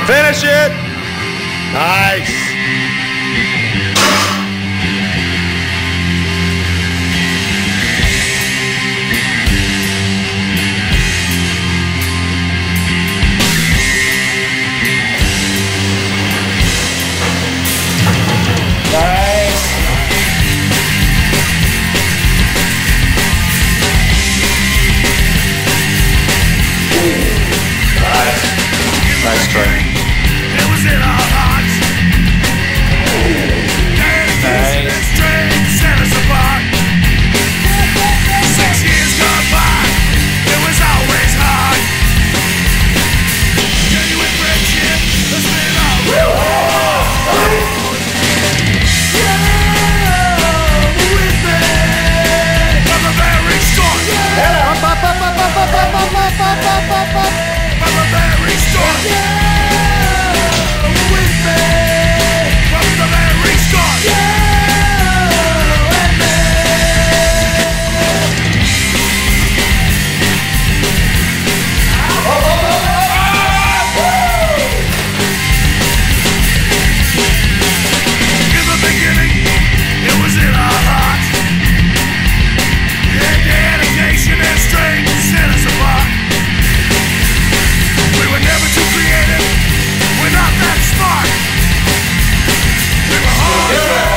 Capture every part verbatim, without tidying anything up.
Finish it. Nice. Nice try. It was in our hearts. Dedication and strength set us apart. Six years gone by, it was always hard. Genuine friendship has been our real hard. Yeah, with me from the very start. Up, up, up, up, up, up, up, up, up, up, up, up. From the very start. Yeah, with me from the very start. Yeah, with me. In the beginning, it was in our hearts. Yeah, dedication and strength set us apart. We were never too creative. We're not that smart. We were hard.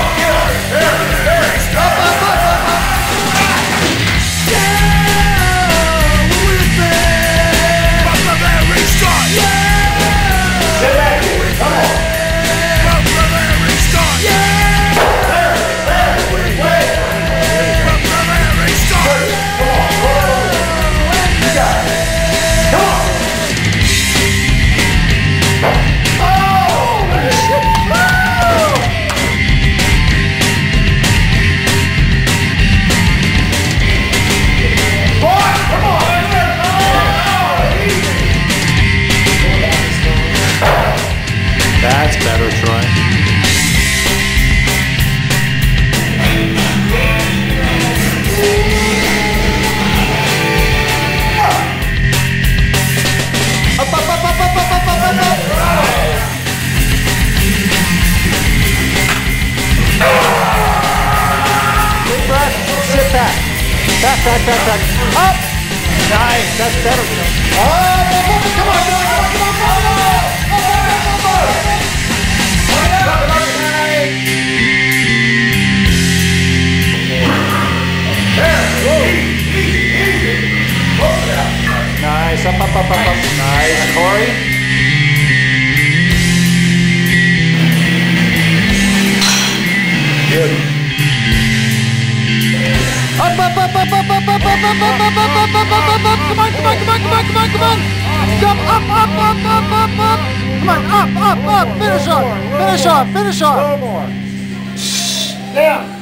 Yeah, with me from the very start. Yeah, from the very start. Yeah, from the very start. That's better, Troy. Up, up, up, up, up, up, up, up, up, up. Deep breath. Sit back. Back, back, back, back. Up. Nice. That's better. Oh, come on, come on, come on, come on, come on. Nice. Up, up, up, up, up. Nice, Corey. Good. Up, up, up, up, up, up, up, up, up, up, up, up, up, up, up, up, up. Come on, come on, come on, come on, come on, come on. Jump up, up, up, up, up, up. Come on, up, up, up. Finish off. Finish off. Finish off. No more. Now.